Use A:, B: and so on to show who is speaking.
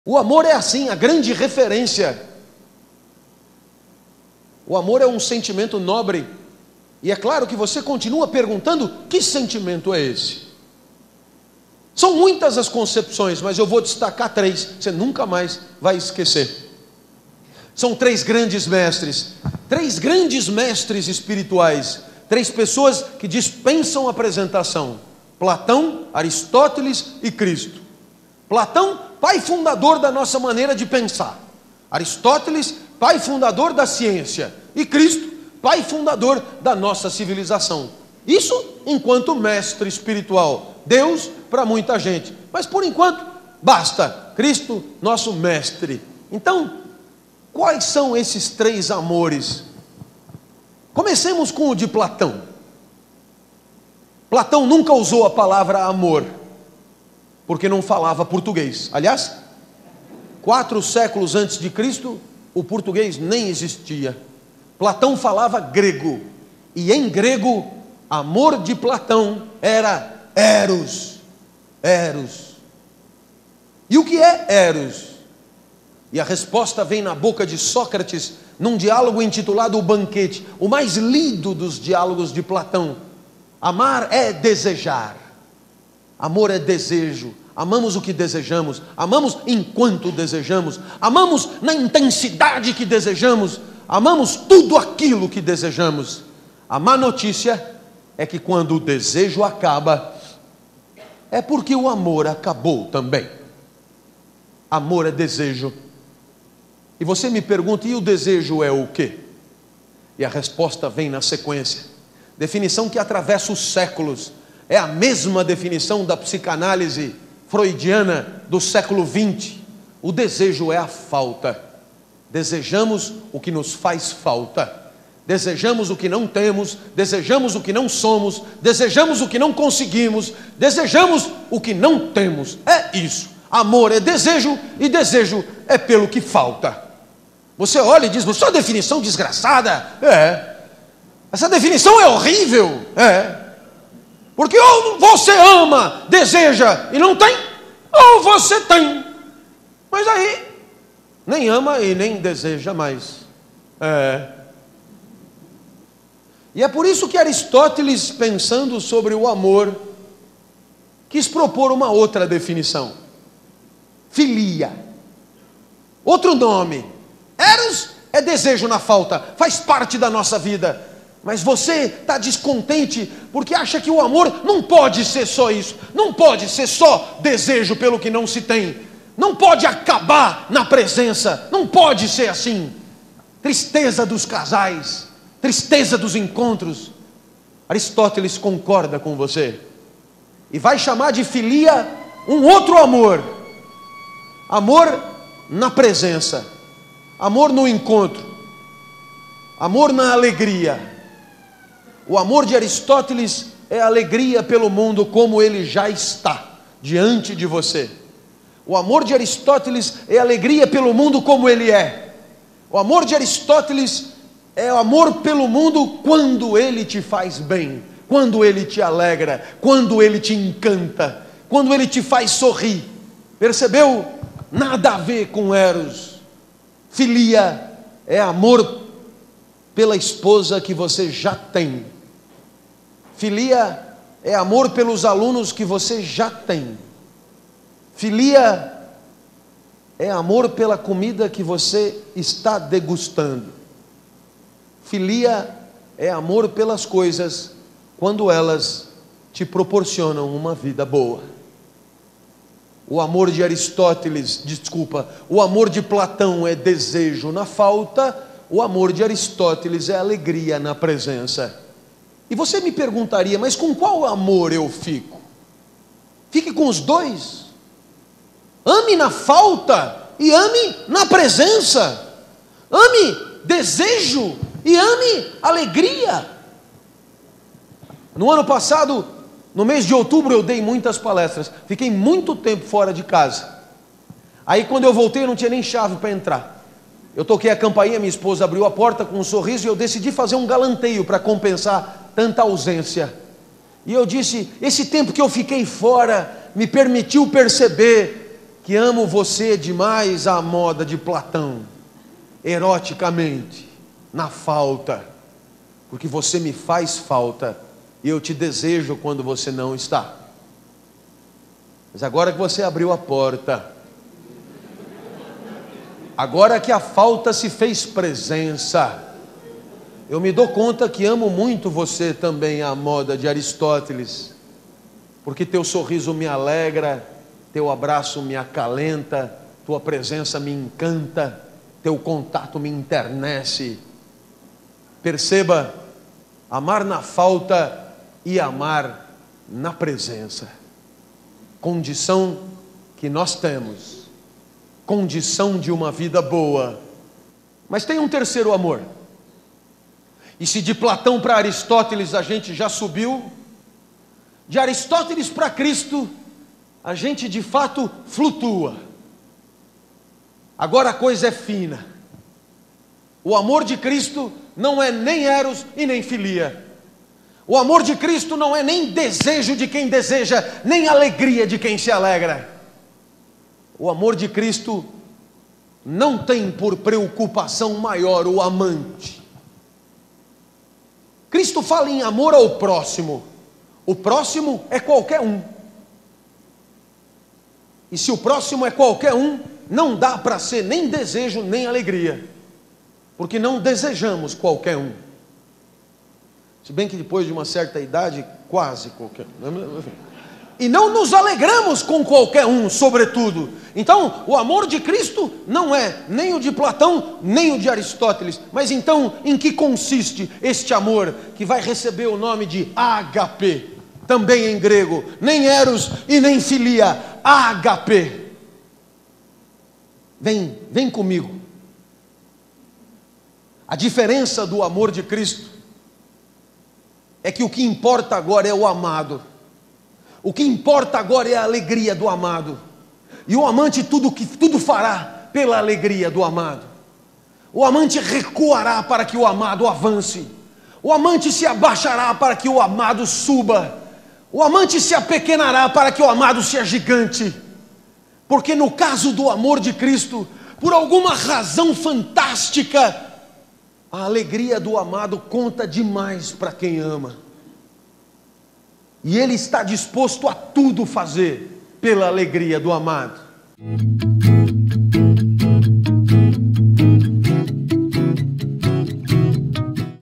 A: O amor é assim, a grande referência. O amor é um sentimento nobre. E é claro que você continua perguntando: que sentimento é esse? São muitas as concepções, mas eu vou destacar três, você nunca mais vai esquecer. São três grandes mestres espirituais, três pessoas que dispensam apresentação: Platão, Aristóteles e Cristo. Platão, pai fundador da nossa maneira de pensar. Aristóteles, pai fundador da ciência. E Cristo, pai fundador da nossa civilização. Isso enquanto mestre espiritual, Deus para muita gente. Mas por enquanto, basta, Cristo, nosso mestre. Então, quais são esses três amores? Comecemos com o de Platão. Platão nunca usou a palavra amor, porque não falava português. Aliás, 4 séculos antes de Cristo, o português nem existia. Platão falava grego, e em grego, amor de Platão era eros. Eros. E o que é eros? E a resposta vem na boca de Sócrates, num diálogo intitulado O Banquete, o mais lido dos diálogos de Platão. Amar é desejar. Amor é desejo. Amamos o que desejamos, amamos enquanto desejamos, amamos na intensidade que desejamos, amamos tudo aquilo que desejamos. A má notícia é que quando o desejo acaba, é porque o amor acabou também. Amor é desejo. E você me pergunta: e o desejo é o quê? E a resposta vem na sequência. Definição que atravessa os séculos. É a mesma definição da psicanálise freudiana do século XX. O desejo é a falta. Desejamos o que nos faz falta. Desejamos o que não temos, desejamos o que não somos, desejamos o que não conseguimos, desejamos o que não temos. É isso. Amor é desejo, e desejo é pelo que falta. Você olha e diz: sua definição desgraçada. Essa definição é horrível. Porque ou você ama, deseja e não tem, ou você tem, mas aí nem ama e nem deseja mais. E é por isso que Aristóteles, pensando sobre o amor, quis propor uma outra definição: filia. Outro nome. Eros é desejo na falta, faz parte da nossa vida. Mas você está descontente porque acha que o amor não pode ser só isso, não pode ser só desejo pelo que não se tem, não pode acabar na presença, não pode ser assim. Tristeza dos casais, tristeza dos encontros. Aristóteles concorda com você e vai chamar de filia um outro amor: amor na presença, amor no encontro, amor na alegria. O amor de Aristóteles é alegria pelo mundo como ele já está diante de você. O amor de Aristóteles é alegria pelo mundo como ele é. O amor de Aristóteles é amor pelo mundo quando ele te faz bem, quando ele te alegra, quando ele te encanta, quando ele te faz sorrir. Percebeu? Nada a ver com eros. Filia é amor pela esposa que você já tem. Filia é amor pelos alunos que você já tem. Filia é amor pela comida que você está degustando. Filia é amor pelas coisas quando elas te proporcionam uma vida boa. O amor de Aristóteles, o amor de Platão é desejo na falta, o amor de Aristóteles é alegria na presença. E você me perguntaria: mas com qual amor eu fico? Fique com os dois. Ame na falta e ame na presença. Ame desejo e ame alegria. No ano passado, no mês de outubro, eu dei muitas palestras. Fiquei muito tempo fora de casa. Aí quando eu voltei, eu não tinha nem chave para entrar. Eu toquei a campainha, minha esposa abriu a porta com um sorriso e eu decidi fazer um galanteio para compensar tanta ausência. E eu disse: esse tempo que eu fiquei fora me permitiu perceber que amo você demais à moda de Platão, eroticamente, na falta, porque você me faz falta e eu te desejo quando você não está. Mas agora que você abriu a porta, agora que a falta se fez presença, eu me dou conta que amo muito você também à moda de Aristóteles, porque teu sorriso me alegra, teu abraço me acalenta, tua presença me encanta, teu contato me enternece. Perceba, amar na falta e amar na presença, condição que nós temos, condição de uma vida boa. Mas tem um terceiro amor. E se de Platão para Aristóteles a gente já subiu, de Aristóteles para Cristo a gente de fato flutua. Agora a coisa é fina. O amor de Cristo não é nem eros e nem filia. O amor de Cristo não é nem desejo de quem deseja, nem alegria de quem se alegra. O amor de Cristo não tem por preocupação maior o amante. Cristo fala em amor ao próximo. O próximo é qualquer um. E se o próximo é qualquer um, não dá para ser nem desejo nem alegria, porque não desejamos qualquer um. Se bem que depois de uma certa idade, quase qualquer um. E não nos alegramos com qualquer um, sobretudo. Então, o amor de Cristo não é nem o de Platão, nem o de Aristóteles. Mas então, em que consiste este amor, que vai receber o nome de ágape, também em grego, nem eros e nem filia, ágape. Vem comigo. A diferença do amor de Cristo é que o que importa agora é o amado. O que importa agora é a alegria do amado. E o amante tudo fará pela alegria do amado. O amante recuará para que o amado avance. O amante se abaixará para que o amado suba. O amante se apequenará para que o amado seja gigante. Porque no caso do amor de Cristo, por alguma razão fantástica, a alegria do amado conta demais para quem ama. E ele está disposto a tudo fazer pela alegria do amado.